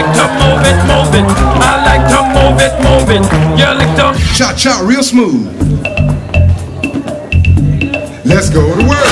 like to move it, move it. I like to move it, move it. You like to cha-cha real smooth. Let's go to work.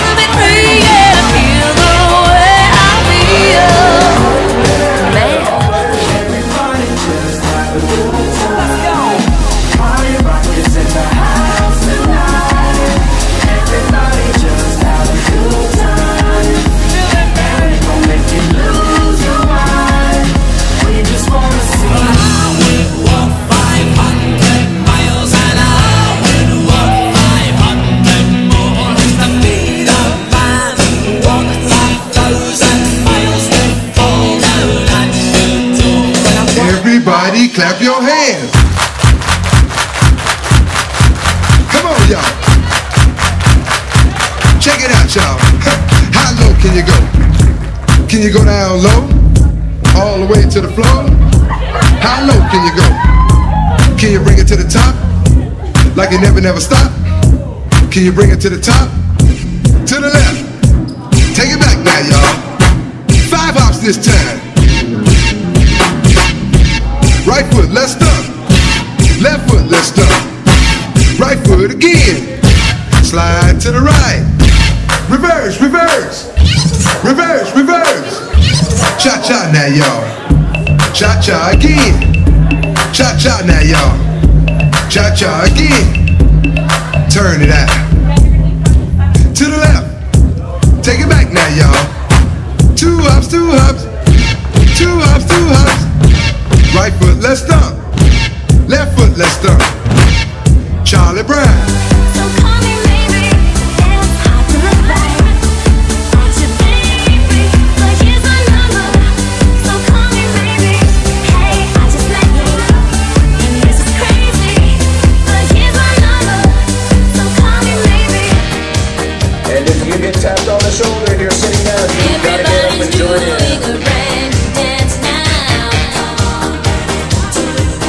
Everybody clap your hands. Come on, y'all. Check it out, y'all. How low can you go? Can you go down low? All the way to the floor? How low can you go? Can you bring it to the top? Like you never stop? Can you bring it to the top? To the left. Take it back now, y'all. 5 hops this time. Right foot, let's stomp. Left foot, let's stomp. Right foot again. Slide to the right. Reverse, reverse. Reverse, reverse. Cha-cha now, y'all. Cha-cha again. Cha-cha now, y'all. Cha-cha again. Turn it out. To the left. Take it back now, y'all. 2 hops, 2 hops. 2 hops, 2 hops. Right foot, let's stomp. Left foot, let's stomp. Charlie Brown. So call me maybe, and it's hard to look back. Want you baby, but here's my number. So call me maybe, hey, I just met you. And this is crazy, but here's my number. So call me maybe. And if you get tapped on the shoulder and you're sitting down, you've got to get up and join in. Everybody's doing a rain dance now.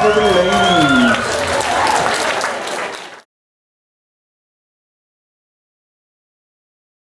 the